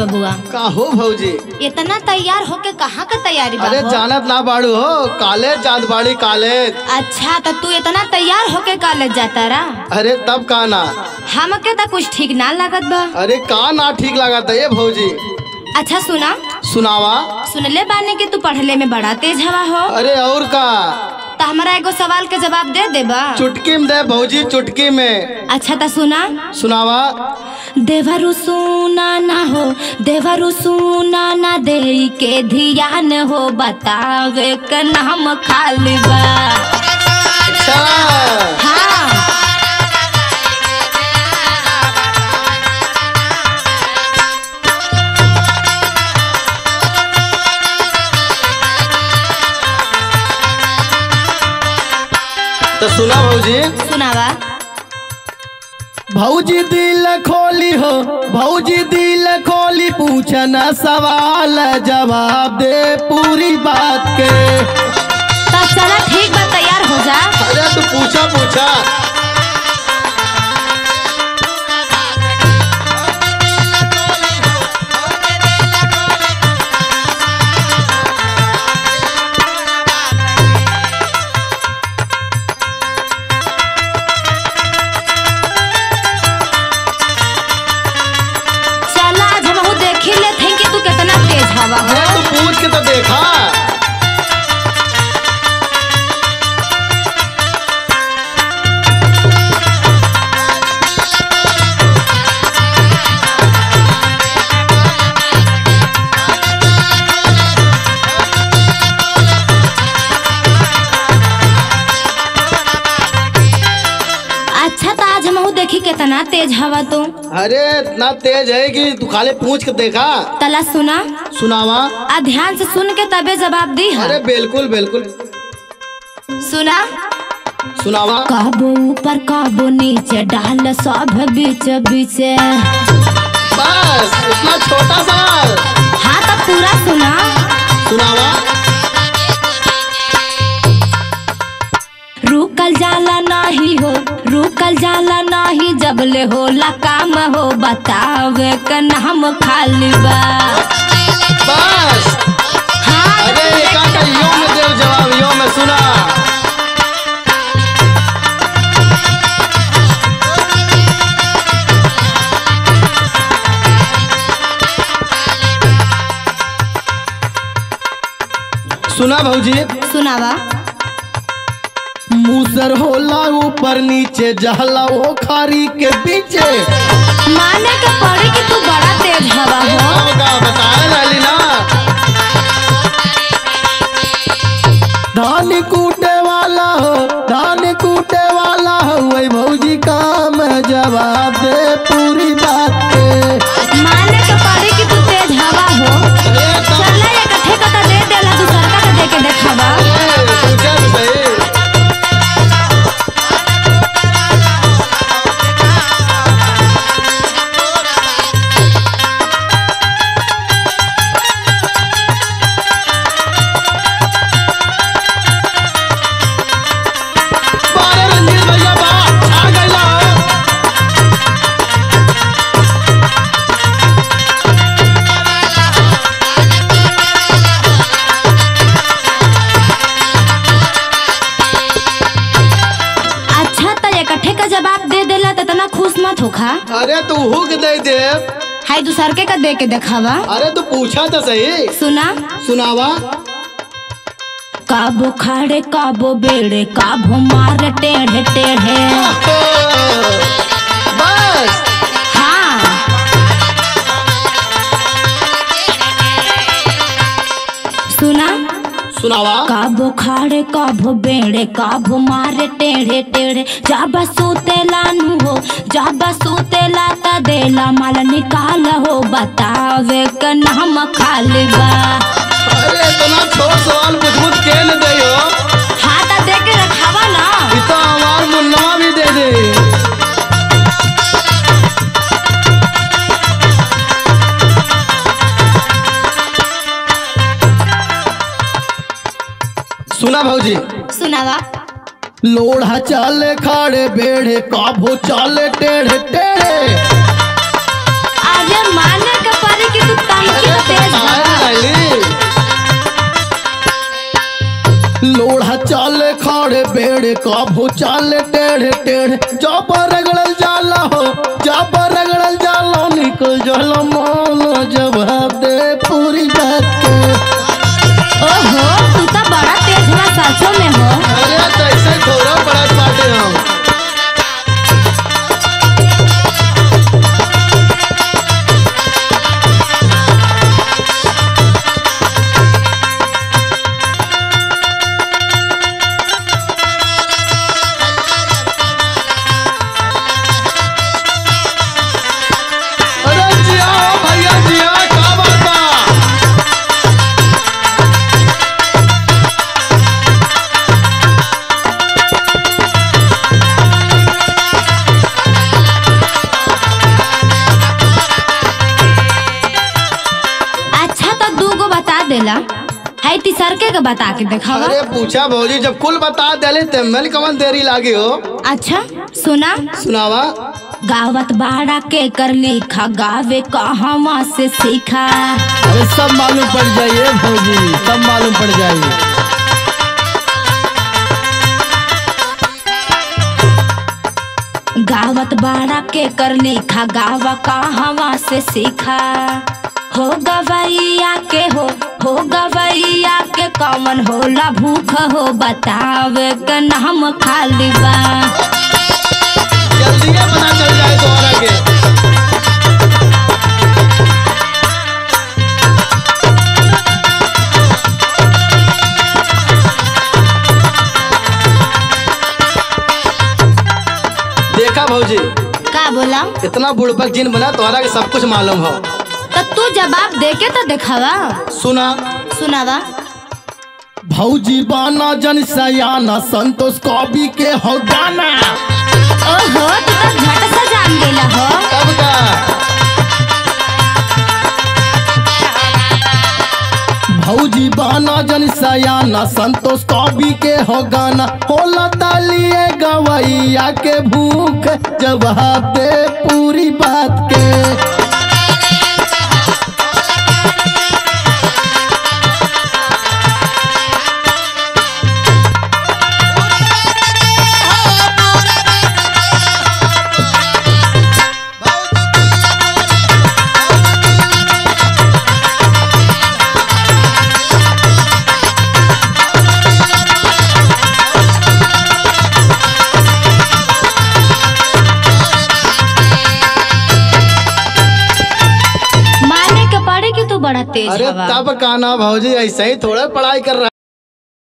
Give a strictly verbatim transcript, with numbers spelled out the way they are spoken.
बबुआ। का हो भौजी? इतना तैयार होके कहाँ का तैयारी बा? अरे जानत ना बाड़ू हो, कॉलेज जात बाड़ी कॉलेज। अच्छा तो तू इतना तैयार होके कॉलेज जाता रहा? अरे तब का ना, हमके तो कुछ ठीक ना लागत बा। अरे का ना ठीक लागत है ये भौजी? अच्छा सुना, सुनावा। सुनले बाने कि तू पढ़ले में बड़ा तेज हवा हो। अरे और का? तो हमारा एगो सवाल के जवाब दे देबा? चुटकी में दे भौजी, चुटकी में। अच्छा तो सुना। सुनावा। देवरु सुना ना हो, देवरु सुना ना दे के ध्यान हो, बतावे का नाम खाली बा। अच्छा हाँ तो सुना भौजी। सुनावा। भौजी दिल खोली हो, भौजी दिल खोली, पूछना सवाल जवाब दे पूरी बात के। तो चला ठीक बा, तैयार हो जा। अरे तू पूछा पूछा। अरे तू पूछ के तो देखा। अच्छा तो आज हम देखी कितना तेज हवा तू। अरे इतना तेज है कि तू खाली पूछ के देखा। तला सुना। सुनावा। आ ध्यान से सुन के तबे जवाब दी है। अरे बिल्कुल बिल्कुल। सुना। सुनावा। काबो ऊपर काबो नीचे, डाल सब बीच बीच। बस इतना छोटा सवाल? हाँ तो पूरा सुना। सुनावा। रुकल जाला नहीं हो, रुकल जाला नहीं, जब ले होला काम हो, बतावे का नाम खाली बा। बस। हाँ अरे एका का यो में देव जवाब, यो में सुना। सुना भौजी। सुनावा। मूसर होला ऊपर नीचे, जहला वो खारी के पीछे। माने के पड़ी कि तू बड़ा तेज हवा हो। बताया लाली ना। धान कूटे वाला हो, धान कूटे वाला हो, वही भौजी काम जवाब दे पूरी बात के। माने के पड़ी कि तू तेज हवा हो। चला इकट्ठे का तो दे देला, दूसरा का तो दे के देखावा। जवाब दे देला तो तना खुश मत होखा। अरे तू हुक दे दे। हाय दूसर के का दे के देखावा। अरे तू पूछा तो सही। सुना। सुनावा। काबो खाड़े काबो बेड़े, काबो मारे टेढ़े टेढ़े। बस। हाँ सुना। सुनावा। काबो खाड़े काबो बेड़े, काबो मारे टेढ़े टेढ़े, जाबा सूतेला नु हो, जाबा सूतेला ता देला माल निकाल हो, बतावे का नाम खाली बा। अरे इतना छोट सवाल पूछ पूछ के न दे हो। हाँ ता दे के रखावा ना। इतना हमार मुन्ना भी दे दे। सुना भौजी। सुनावा। लोढ़ा चाले खाड़े बेड़े, काबो चाले टेढ़े टेढ़े। अरे माने के परी कि तू तनके तो तेज बा। लोढ़ा चाले खाड़े बेड़े काभो चाले टेढ़े टेढ़े जब रगड़ल जाला हो जब रगड़ल जाला निकल जाला मानो जवाब दे पूरी बात के। ओहो तू तो बड़ा तेज बा सचो में हो। अरे तो ऐसे थोड़ा बड़ा बाटे हम। देला है तीसर के बता के दिखावा। अरे पूछा भौजी जब कुल बता देले ते मेल कवन देरी लागी हो। अच्छा सुना सुनावा। गावत बाड़ा के कर लिखा गावे कहवा से सीखा। अरे सब मालूम पड़ जाइए भौजी सब मालूम पड़ जाइए। गावत बाड़ा के कर लिखा गावा कहवा से सीखा। हो गवैया के हो हो गवैया के कौन होला भूख हो बतावे का नाम खाली बा। जल्दी पता चल जाए तोहरा के। देखा भौजी का बोला इतना बुड़बक जिन बना तोहरा के सब कुछ मालूम हो। तो तू जवाब दे के तो दिखावा। सुना सुनावा। भौजी बाना जन सयाना संतोष कवि के हो गाना। ओहो तू तो झट से जान गेला हो। कब का भौजी बाना जन सयाना संतोष कवि के हो गाना। होला तालिए गवैया के भूख जवाब दे पूरी बात के। बड़ा तेज। अरे तब काना भौजी ऐसे ही थोड़ा पढ़ाई कर रहा